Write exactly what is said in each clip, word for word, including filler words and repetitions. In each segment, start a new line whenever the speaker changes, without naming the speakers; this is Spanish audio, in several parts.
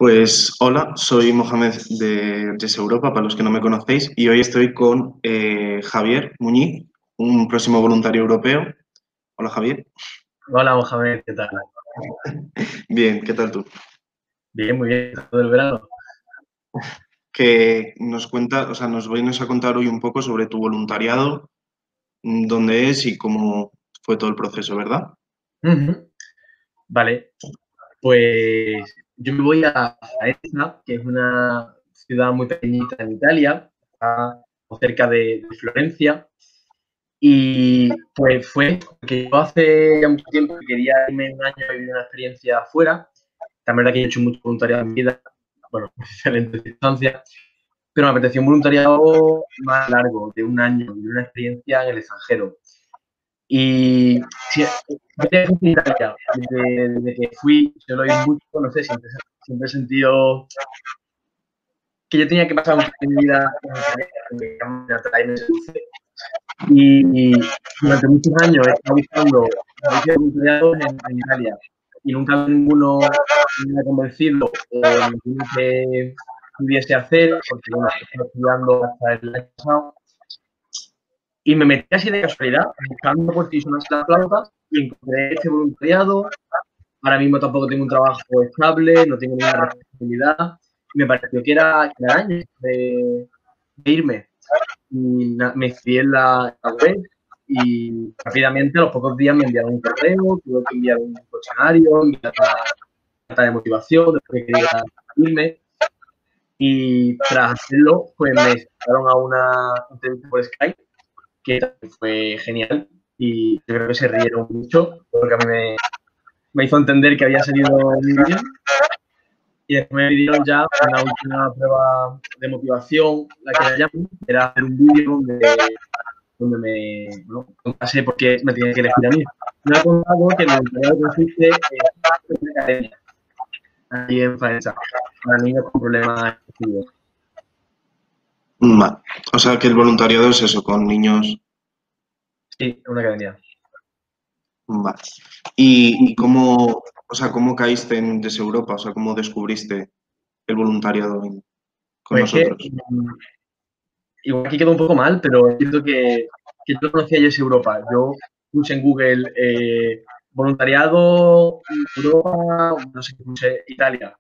Pues hola, soy Mohamed de Yes Europa, para los que no me conocéis, y hoy estoy con eh, Javier Muñiz, un próximo voluntario europeo. Hola Javier.
Hola Mohamed, ¿qué tal?
Bien, ¿qué tal tú?
Bien, muy bien, todo el verano.
Que nos cuenta, o sea, nos vienes a contar hoy un poco sobre tu voluntariado, mm, dónde es y cómo fue todo el proceso, ¿verdad?
Uh-huh. Vale, pues yo me voy a Faenza, que es una ciudad muy pequeñita en Italia, está cerca de, de Florencia, y pues fue porque yo hace ya mucho tiempo que quería irme un año a vivir una experiencia afuera. También verdad que he hecho mucho voluntariado en mi vida, bueno, en diferentes circunstancias, pero me apeteció un voluntariado más largo, de un año, de una experiencia en el extranjero. Y sí, desde Italia, desde, desde que fui, yo lo oí mucho, no sé, siempre, siempre he sentido que yo tenía que pasar un tiempo de mi vida en Italia, que me atrae, me seduce. Y durante muchos años he estado buscando servicios voluntariados en, en Italia y nunca ninguno me ha convencido o ninguno que pudiese hacer, porque bueno, estoy estudiando hasta el año pasado. Y me metí así de casualidad, buscando por si sonase la flauta, y encontré este voluntariado. Ahora mismo tampoco tengo un trabajo estable, no tengo ninguna responsabilidad. Y me pareció que era, que era año de, de irme. Y na, me inscribí en la, la web y rápidamente, a los pocos días, me enviaron un correo, tuve que enviar un cuestionario, enviar una carta de motivación, después que quería irme. Y tras hacerlo, pues me invitaron a una entrevista por Skype, que fue genial, y yo creo que se rieron mucho, porque a mí me, me hizo entender que había salido muy bien, y después me pidieron ya una última prueba de motivación, la que la llaman, era hacer un vídeo donde, donde me bueno, contase por qué me tenía que elegir a mí. Me ha contado que el voluntariado consiste en una academia, aquí en Faenza, para niños con problemas de estudio.
Vale. O sea, que el voluntariado es eso, con niños.
Sí, una academia.
Vale. ¿Y, y cómo, o sea, cómo caíste en Yes Europa? O sea, ¿cómo descubriste el voluntariado en- con
Pues es que
nosotros?
igual aquí quedó un poco mal, pero es cierto que, que yo no conocía Yes Europa. Yo puse en Google eh, voluntariado Europa, no sé qué puse, Italia.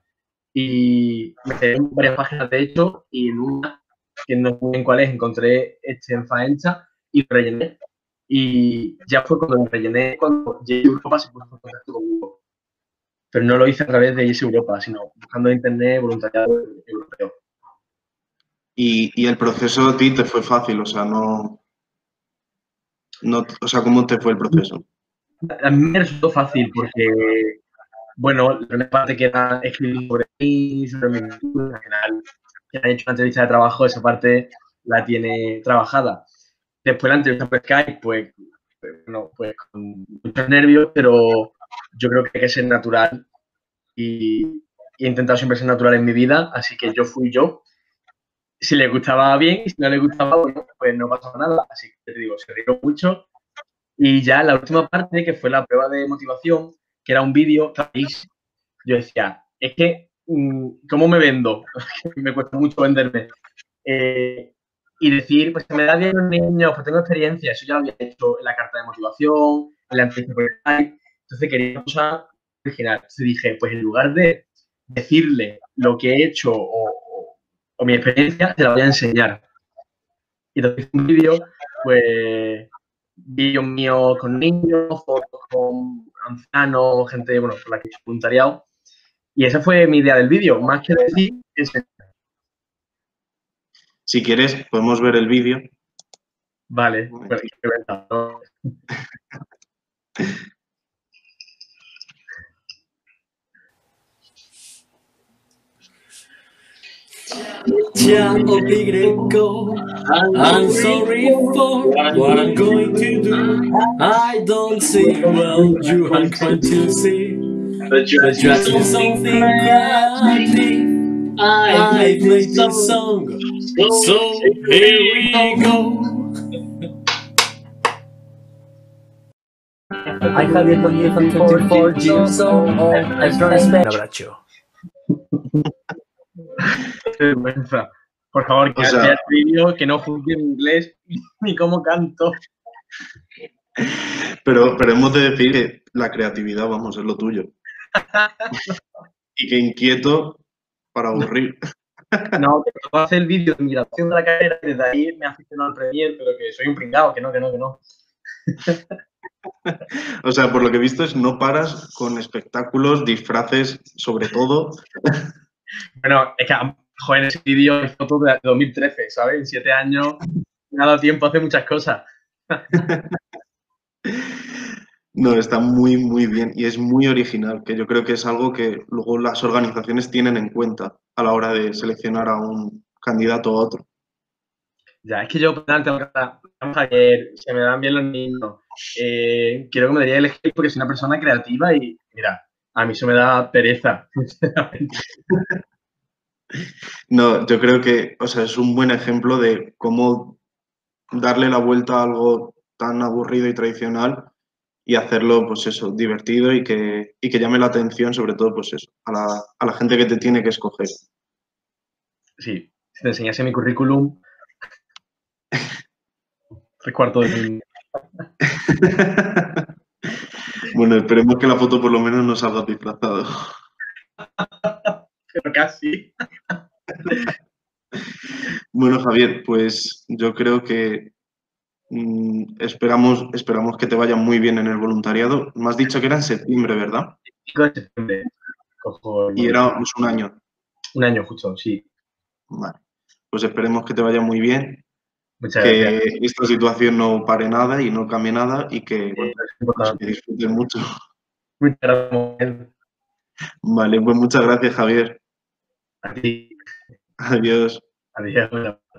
Y me quedé en varias páginas, de hecho, y en una, que no sé bien cuál es, encontré este en Faenza y lo rellené. Y ya fue cuando lo rellené, cuando Yes Europa se puso en contacto conmigo. Pero no lo hice a través de Yes Europa, sino buscando en internet voluntariado europeo.
Y, y el proceso a ti te fue fácil, o sea, no, no, o sea, ¿cómo te fue el proceso?
A mí me resultó fácil porque, bueno, la primera parte que era escribir sobre mí, sobre mi cultura, en general, que han hecho una entrevista de trabajo, esa parte la tiene trabajada. Después la entrevista por Skype, pues, pues, bueno, pues con muchos nervios, pero yo creo que hay que ser natural y, y he intentado siempre ser natural en mi vida, así que yo fui yo. Si le gustaba bien y si no le gustaba, bueno, pues no pasaba nada. Así que te digo, se rió mucho. Y ya la última parte, que fue la prueba de motivación, que era un vídeo, yo decía, es que, ¿cómo me vendo? Me cuesta mucho venderme. Eh, y decir, pues se me da bien los niños, pues tengo experiencia, eso ya lo había hecho en la carta de motivación, en la entrevista por Skype, entonces quería una cosa original. Entonces dije, pues en lugar de decirle lo que he hecho o, o, o mi experiencia, te la voy a enseñar. Y entonces hice un vídeo, pues, vídeos míos con niños, fotos con ancianos, gente, bueno, con la que he hecho voluntariado. Y esa fue mi idea del vídeo, más que decir, enseñar.
Si quieres, podemos ver el vídeo.
Vale, bueno, qué verdad, ¿no?
Ciao, big go. I'm sorry for what I'm going to do. I don't see well, you are going to see. But you're asking something creative. I've made this song, so here we go.
I'm Javier Muñiz, I'm twenty-four years old. I'm from Spain.
Un abbraccio.
Qué vergüenza. Por favor, que
O sea-
vea el vídeo, que no juzgue mi inglés ni cómo canto.
Pero, pero hemos de decir que la creatividad, vamos, es lo tuyo. Y que inquieto para aburrir.
No, que puedo hacer el vídeo de mi grabación de la carrera y desde ahí me aficiono al Premiere, pero que soy un pringao, que no, que no, que no.
O sea, por lo que he visto es no paras con espectáculos, disfraces, sobre todo.
Bueno, es que, joder, ese vídeo hay fotos de dos mil trece, ¿sabes? En siete años me ha dado tiempo a hacer muchas cosas.
No, está muy, muy bien y es muy original, que yo creo que es algo que luego las organizaciones tienen en cuenta a la hora de seleccionar a un candidato o a otro.
Ya, es que yo, antes, vamos a ver, se me dan bien los niños. Eh, quiero que me debería elegir porque soy una persona creativa y, mira, a mí eso me da pereza, sinceramente.
No, yo creo que, o sea, es un buen ejemplo de cómo darle la vuelta a algo tan aburrido y tradicional y hacerlo, pues eso, divertido y que, y que llame la atención, sobre todo, pues eso, a la, a la gente que te tiene que escoger.
Sí, si te enseñase mi currículum, tres cuartos del mundo.
Bueno, esperemos que la foto por lo menos no salga disfrazado.
Pero casi.
Bueno, Javier, pues yo creo que mm, esperamos, esperamos que te vaya muy bien en el voluntariado. Me has dicho que era en septiembre, ¿verdad?
cinco de septiembre. Cojo el
Y era pues, un año.
Un año justo, sí.
Vale. Pues esperemos que te vaya muy bien,
Muchas
que
gracias.
esta situación no pare nada y no cambie nada y que, bueno,
Es
pues,
importante.
que disfrutes mucho.
Muchas gracias
Vale, pues muchas gracias, Javier.
a ti.
Adiós.
Adiós.